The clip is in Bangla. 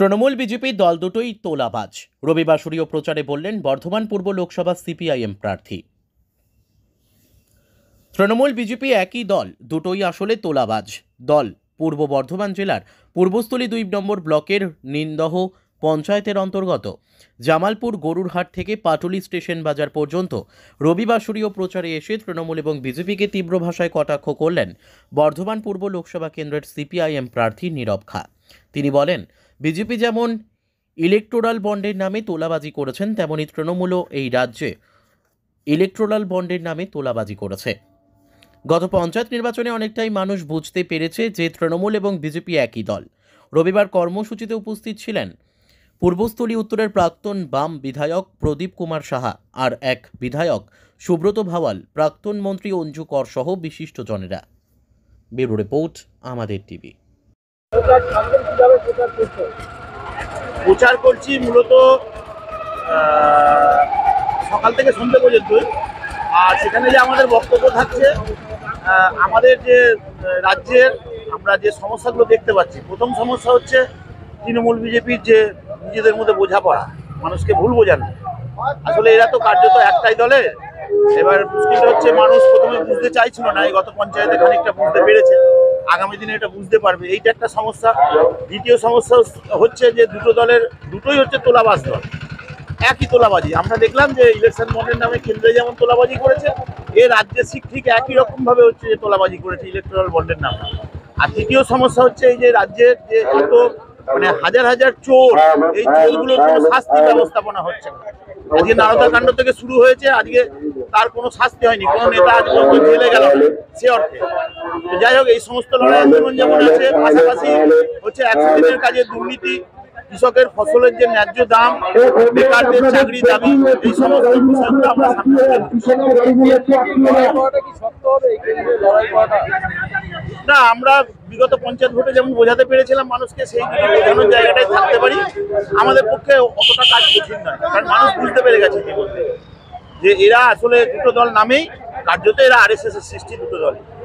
তৃণমূল বিজেপির দল দুটোই তোলাবাজ। রবিবাসরীয় প্রচারে বললেন বর্ধমান পূর্ব লোকসভা সিপিআইএম প্রার্থী। তৃণমূল বিজেপি একই দল, দুটোই আসলে তোলাবাজ দল। পূর্ব বর্ধমান জেলার পূর্বস্থলী 2 নম্বর ব্লকের নিন্দহ পঞ্চায়েতের অন্তর্গত জামালপুর গরুরহাট থেকে পাটুলি স্টেশন বাজার পর্যন্ত রবিবাসরীয় প্রচারে এসে তৃণমূল এবং বিজেপিকে তীব্র ভাষায় কটাক্ষ করলেন বর্ধমান পূর্ব লোকসভা কেন্দ্রের সিপিআইএম প্রার্থী নীরব খা। তিনি বলেন, বিজেপি যেমন ইলেকটোরাল বন্ডের নামে তোলাবাজি করেছেন, তেমনি তৃণমূলও এই রাজ্যে ইলেকটোরাল বন্ডের নামে তোলাবাজি করেছে। গত পঞ্চায়েত নির্বাচনে অনেকটাই মানুষ বুঝতে পেরেছে যে তৃণমূল এবং বিজেপি একই দল। রবিবার কর্মসূচিতে উপস্থিত ছিলেন পূর্বস্থলী উত্তরের প্রাক্তন বাম বিধায়ক প্রদীপ কুমার সাহা আর এক বিধায়ক সুব্রত ভাওয়াল, প্রাক্তন মন্ত্রী অঞ্জু কর সহ বিশিষ্টজনেরা। ব্যুরো রিপোর্ট, আমাদের টিভি। প্রচার করছি মূলত সকাল থেকে সন্ধ্যে পর্যন্ত। আর সেখানে যে আমাদের বক্তব্য থাকছে, আমাদের যে রাজ্যের আমরা যে সমস্যাগুলো দেখতে পাচ্ছি, প্রথম সমস্যা হচ্ছে তৃণমূল বিজেপির যে নিজেদের মধ্যে বোঝাপড়া, মানুষকে ভুল বোঝানো। আসলে এরা তো কার্যত একটাই দলের। এবার মুশকিলটা হচ্ছে, মানুষ প্রথমে বুঝতে চাইছিল না, এই গত পঞ্চায়েতে খানিকটা বুঝতে পেরেছে, আগামী দিনে এটা বুঝতে পারবে, এইটা একটা সমস্যা। দ্বিতীয় সমস্যা হচ্ছে যে দুটো দলের দুটোই হচ্ছে তোলাবাজ দল, একই তোলাবাজি। আমরা দেখলাম যে ইলেকশন বন্ডের নামে কেন্দ্রে যেমন তোলাবাজি করেছে, এ রাজ্যে ঠিক একই রকমভাবে হচ্ছে যে তোলাবাজি করেছে ইলেকট্রাল বন্ডের নামে। আর তৃতীয় সমস্যা হচ্ছে এই যে রাজ্যের যে এত হাজার হাজার চোর, এই চোরগুলোর কোনো শাস্তি ব্যবস্থাপনা হচ্ছে না। আজকে নারদা কাণ্ড থেকে শুরু হয়েছে, আজকে তার কোনো শাস্তি হয়নি, কোনো নেতা আজ পর্যন্ত জেলে গেল না সে অর্থে। যাই হোক, এই সমস্ত লড়াই আন্দোলন যেমন আছে, পাশাপাশি হচ্ছে 100 দিনের কাজে দুর্নীতি, কৃষকের ফসলের যে ন্যায্য দাম, বেকারদের চাকরি দাবি, এই সমস্ত বিষয়গুলো আমরা সামনে না। আমরা বিগত পঞ্চায়েত ভোটে যেমন বোঝাতে পেরেছিলাম মানুষকে, সেই বোঝানোর জায়গাটাই থাকতে পারি। আমাদের পক্ষে অতটা কাজ কঠিন নয়, কারণ মানুষ বুঝতে পেরে গেছে যে এরা আসলে দুটো দল নামেই কার্যত এরা RSS এর সৃষ্টি দুটো দল।